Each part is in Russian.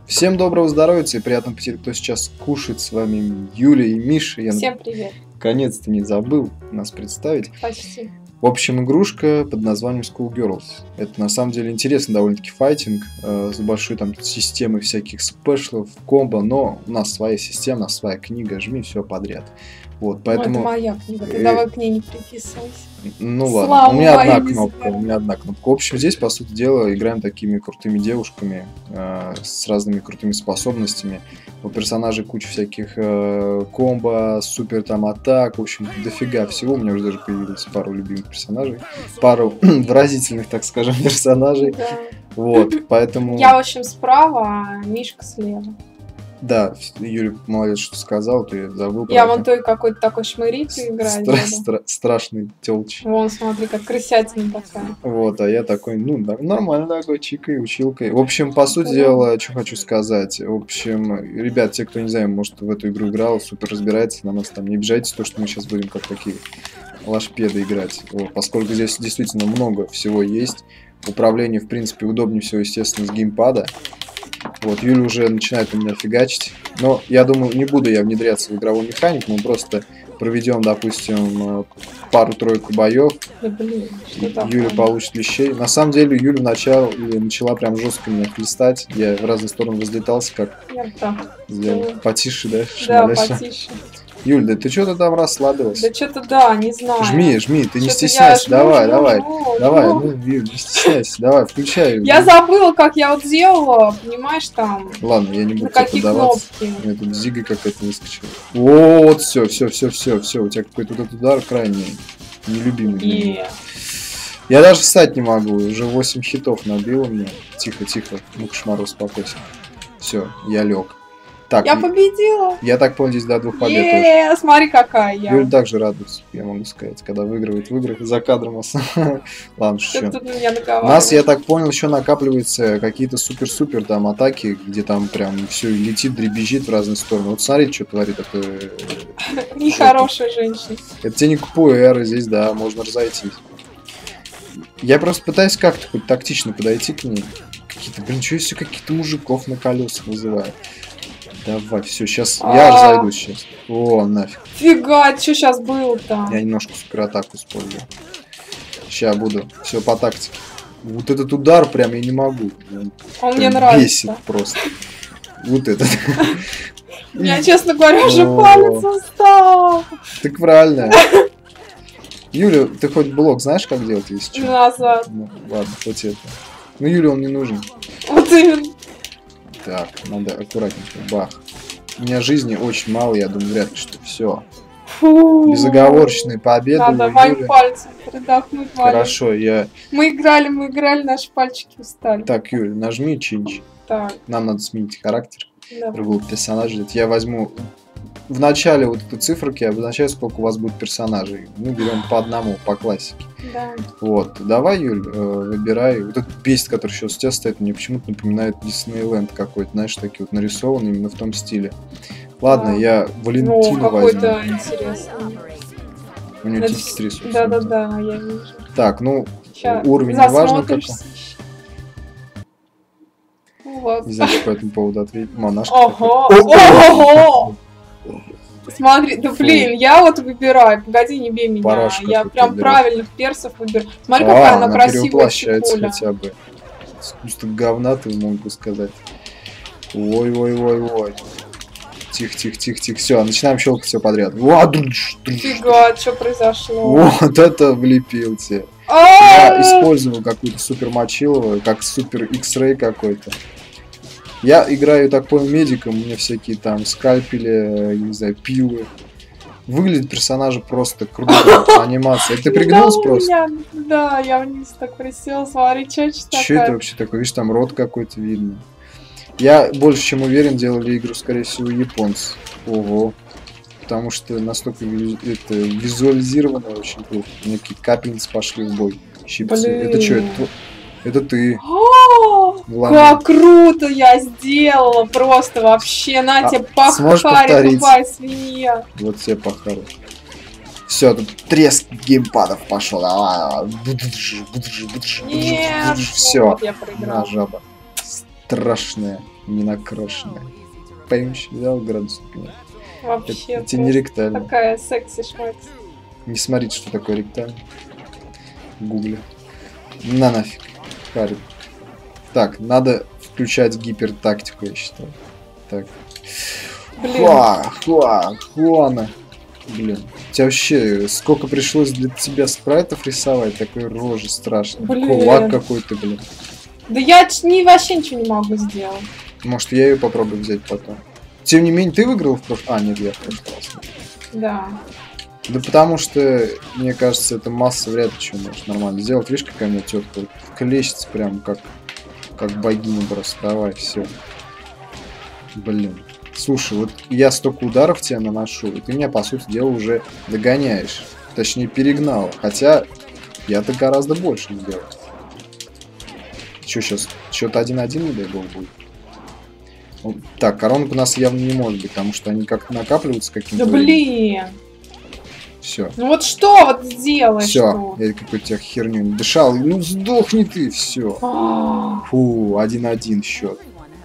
Всем доброго здоровья и приятного аппетита, кто сейчас кушает. С вами Юля и Миша. Я Всем привет. наконец-то не забыл нас представить. Почти. В общем, игрушка под названием Schoolgirls. Это на самом деле интересный довольно-таки файтинг с большой там системой всяких спешлов, комбо, но у нас своя система, у нас своя книга, жми все подряд. Вот, поэтому... Ну, это моя книга, ты давай к ней не приписывайся. Ну ладно, у меня одна кнопка. В общем, здесь, по сути дела, играем такими крутыми девушками с разными крутыми способностями. У персонажей куча всяких комбо, супер там атак, в общем, дофига всего. У меня уже даже появилось пару любимых персонажей, пару выразительных, так скажем, персонажей. Да. Вот, поэтому... Я, в общем, справа, а Мишка слева. Да, Юрий молодец, что сказал, то я забыл. Я вон той какой-то такой шмырик играю. Страшный тёлч. Вон, смотри, как крысятина такая. Вот, а я такой, ну, да, нормально такой, чикой, училкой. В общем, по сути дела, что хочу сказать. В общем, ребят, те, кто не знаю, может, в эту игру играл, супер разбирается, на нас там не обижайтесь, то, что мы сейчас будем как такие лошпеды играть. Вот, поскольку здесь действительно много всего есть. Управление, в принципе, удобнее всего, естественно, с геймпада. Вот, Юля уже начинает у меня фигачить. Но я думаю, не буду я внедряться в игровую механику. Мы просто проведем, допустим, пару-тройку боев. Да, блин, Юля получит лещей. На самом деле, Юля начала прям жестко меня хлестать. Я в разные стороны разлетался, как... Я так. Сделал. Потише, да? Да, потише. Юль, да ты что-то там расслабилась? Да что-то да, не знаю. Жми, ты не стесняйся, давай, ну, Юль, не стесняйся, давай, включай. Я забыла, как я вот делала, понимаешь, там. Ладно, я не буду тебе поддаваться. У меня тут зига какая-то выскочила. Вот, все, у тебя какой-то вот этот удар крайне нелюбимый. Я даже встать не могу, уже 8 хитов набило мне. Тихо, ну кошмар, успокойся. Все, я лег. Так, я победила. Я так понял, здесь до 2 побед. Смотри, какая я. Юль также радуется, я могу сказать, когда выигрывает в играх за кадром. Ладно, что. У нас, я так понял, еще накапливаются какие-то супер-супер там атаки, где там прям все летит, дребезжит в разные стороны. Вот смотрите, что творит это. Нехорошая женщина. Это тебе не купую эры, здесь, да, можно разойтись. Я просто пытаюсь как-то хоть тактично подойти к ней. Какие-то, блин, что если каких-то мужиков на колесах вызывают? Давай, все, сейчас я разойдусь сейчас. О, нафиг. Фига, что сейчас было-то? Я немножко суператаку использую. Сейчас буду. Все по тактике. Вот этот удар прям я не могу. Он мне нравится. Бесит просто. Вот этот. У меня, честно говоря, уже палец устал. Так правильно. Юля, ты хоть блок знаешь, как делать, если что? Назад. Ну, ладно, хоть это. Ну, Юле он не нужен. Вот именно. Так, надо аккуратненько. Бах. У меня жизни очень мало, я думаю, вряд ли что все. Безоговорочные победы. Надо моим пальцем передохнуть. Хорошо, я... Мы играли, наши пальчики устали. Так, Юль, нажми чинч. Так. Нам надо сменить характер Да. другого персонажа. Я возьму... В начале вот этой циферки обозначаю, сколько у вас будет персонажей. Мы берем по одному, по классике. Да. Вот, давай, Юль, выбирай. Вот этот бесит, который сейчас у тебя стоит, мне почему-то напоминает Диснейленд какой-то, знаешь, такие вот нарисованные именно в том стиле. Ладно, да. я Валентину возьму. Какой-то интересный. У него тики трясутся. Да, я вижу. Так, ну, сейчас уровень не важно какой. Вот. Не знаю, что по этому поводу ответить. Монашка. Ого! Смотри, да блин, я вот выбираю. Погоди, не бей меня. Парашка я прям выбирает. Правильных персов выбираю. Смотри, какая она красивая чекуля. Хотя бы. Искусство говна, ты могу сказать. Ой. Тихо. Все, начинаем щелкать все подряд. Фига, что произошло? Вот это влепил тебе. Я использовал какую-то супер мочиловую, как супер X-Ray какой-то. Я играю, так понял, медиком, у меня всякие там скальпели, не знаю, пилы. Выглядит персонажи просто круто, анимация. Ты пригнулся просто? Да, я вниз так присела, смотри, что это вообще такое? Видишь, там рот какой-то видно. Я больше чем уверен, делали игру, скорее всего, японцы. Ого. Потому что настолько это визуализировано очень плохо. Некие капельницы пошли в бой. Щипцы. Это что, это ты? Как круто я сделала! Просто вообще, на тебе пахари, тупая свинья. Вот тебе пахари. Все, тут треск геймпадов пошел. Все. Вот я проиграла. Жаба. Страшная. не накрашенная. Поймешь, взял градусник. Вообще. Это не ректально. Такая секси-шмакс. Не смотрите, что такое ректально. Гугли. На нафиг. Харит. Так, надо включать гипертактику, я считаю. Так. Хуана. Блин. У тебя вообще сколько пришлось для тебя спрайтов рисовать? Такой рожи страшный. Кулак какой-то, блин. Да я вообще ничего не могу сделать. Может, я ее попробую взять потом. Тем не менее, ты выиграл в прошлый... А, нет, я в прошлый раз. Да. Да потому что, мне кажется, эта масса вряд ли что может нормально сделать. Видишь, какая у меня тетка клещется прям как богиня просто. Давай, все. Блин. Слушай, вот я столько ударов тебе наношу, и ты меня, по сути дела, уже догоняешь. Точнее, перегнал. Хотя я-то гораздо больше сделал. Что сейчас? Счет 1-1, не дай бог, будет. Так, коронка у нас явно не может быть, потому что они как-то накапливаются каким-то. Да блин! Все. Ну вот что вот сделаешь? Все, я какую-то херню не дышал. Ну сдохни ты, все. Фу, 1-1 счет.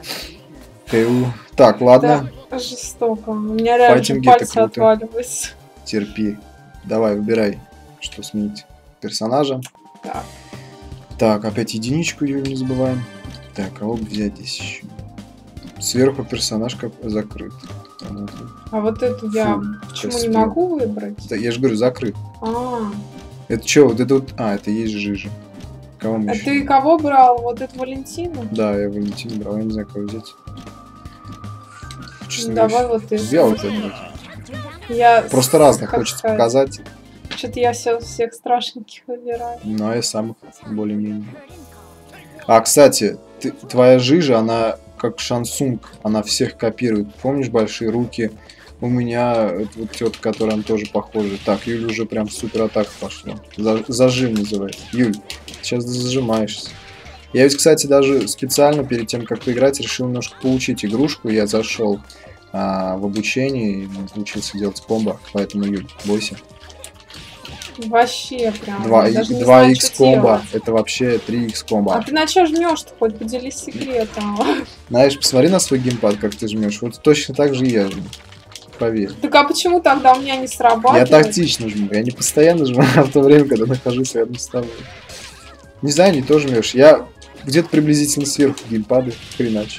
Так, ладно. Да, жестоко. У меня реально пальцы отваливаются. Терпи. Давай, выбирай, что сменить персонажа. Так. Так, опять единичку не забываем. Так, кого бы взять здесь еще? Сверху персонаж как закрыт. А вот эту я почему не могу выбрать? Да, я же говорю, закрыт. А. Это что, вот это вот... А, это есть жижа. Кого мы еще? Ты кого брал? Вот эту Валентину? Да, я Валентину брал, я не знаю, кого взять. Честно, давай вот это. Взял вот это. Я просто разных хочется показать. Что-то я всех страшненьких выбираю. Ну, а я самых более-менее. А, кстати, твоя жижа, она как Шансунг, она всех копирует. Помнишь большие руки? У меня вот тетка, которая она тоже похожа. Так, Юль уже прям супер атака пошла. Зажим называется. Юль, сейчас зажимаешься. Я ведь, кстати, даже специально перед тем, как поиграть, решил немножко получить игрушку. Я зашел в обучение и научился делать комбо. Поэтому, Юль, бойся. Вообще прям. 2х комбо. Это вообще 3х комбо. А ты на что жмешь-то? Хоть поделись секретом. Знаешь, посмотри на свой геймпад, как ты жмешь. Вот точно так же и я жму. Поверь. Так а почему тогда у меня не срабатывает? Я тактично жму. Я не постоянно жму, а в то время, когда нахожусь рядом с тобой. Не знаю, не то жмешь. Я где-то приблизительно сверху геймпады, хреначе.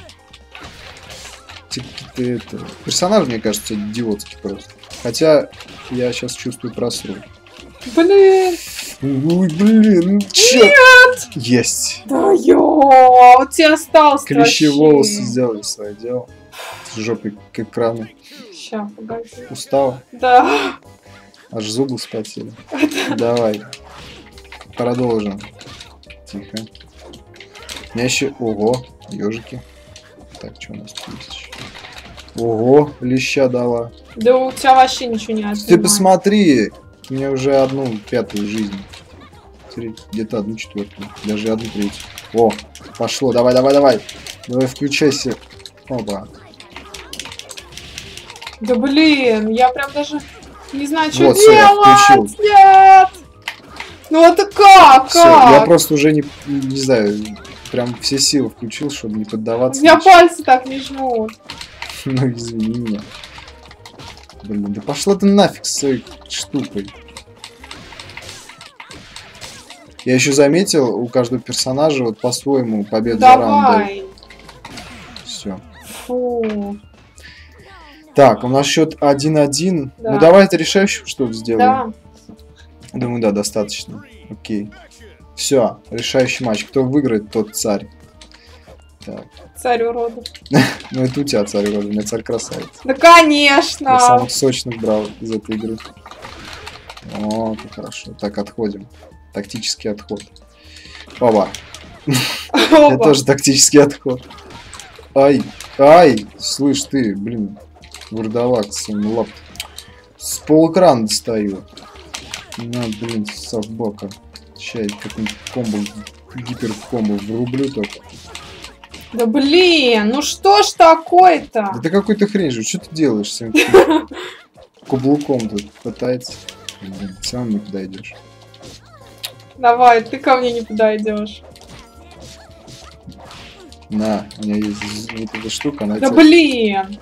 Какие-то персонажи, мне кажется, идиотский просто. Хотя я сейчас чувствую просру. Блин! Ой, блин, чё? Нет! Есть! Да вот тебе осталось. Клещи волосы сделали свое дело. С жопой к экрану. Сейчас, погоди. Устала? Да. Аж зубы вспотели. Давай. Продолжим. Тихо. У меня еще... Ого, ежики. Так, что у нас тут есть еще? Ого, леща дала. Да у тебя вообще ничего не отнимает. Ты посмотри, у меня уже 1/5 жизни. Смотри, где-то 1/4, даже 1/3. О, пошло, давай, давай, давай. Давай, включайся. Опа. Да блин, я прям даже не знаю, что вот, делать. Нет! Ну это как? Все, я просто уже не знаю, прям все силы включил, чтобы не поддаваться. У меня пальцы так не жмут. Ну извини меня. Блин, да пошла ты нафиг с своей штукой. Я еще заметил, у каждого персонажа вот по-своему победу за раунд. Все. Фу. Так, у нас счет 1-1. Да. Ну давай это решающим что-то сделаем. Да. Думаю, да, достаточно. Окей. Все, решающий матч. Кто выиграет, тот царь. Так. Царь уродов. Ну это у тебя царь уродов, у меня царь красавец. Да конечно! Я самых сочных брал из этой игры. О, как хорошо. Так, отходим. Тактический отход. Оба. Это тоже тактический отход. Ай, ай, слышь ты, блин, вурдалак, лап. С полэкрана достаю. На, блин, собака. Сейчас какой-нибудь комбо, гиперкомбо врублю только. Да блин, ну что ж такое-то? Да ты какой-то хрень же, что ты делаешь с этим каблуком тут пытается? Блин, сам не подойдешь. Давай, ты ко мне не подойдешь. На, у меня есть вот эта штука, она Да тебя... блин!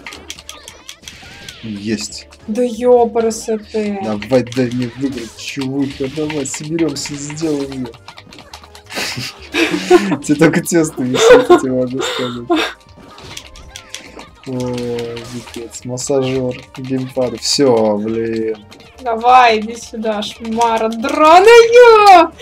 Есть. Да ёпрст. Давай, дай мне выиграть, чувыха, давай, соберемся, сделаем ее. Тебе только тесто висит, я тебе могу сказать. Ой, пипец, массажер, геймпад, все, блин. Давай, иди сюда, шмара драная!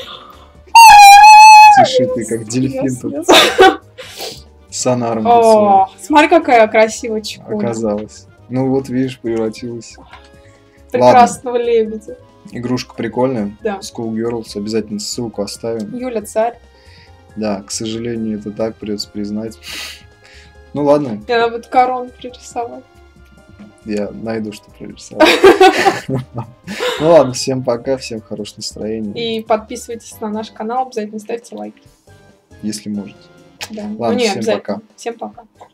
Тише ты, как дельфин тут. Сонаром О, смотри, какая красивая чекуна. оказалась. Ну вот, видишь, превратилась. Прекрасного лебедя. Игрушка прикольная. Да. Schoolgirls, обязательно ссылку оставим. Юля царь. Да, к сожалению, это так, придется признать. Ну ладно. Я надо будет корону пририсовать. Я найду, что прорисовать. Ну ладно, всем пока, всем хорошего настроения. И подписывайтесь на наш канал, обязательно ставьте лайки. Если можете. Да. Ладно, Ну, не, всем обязательно. пока. Всем пока.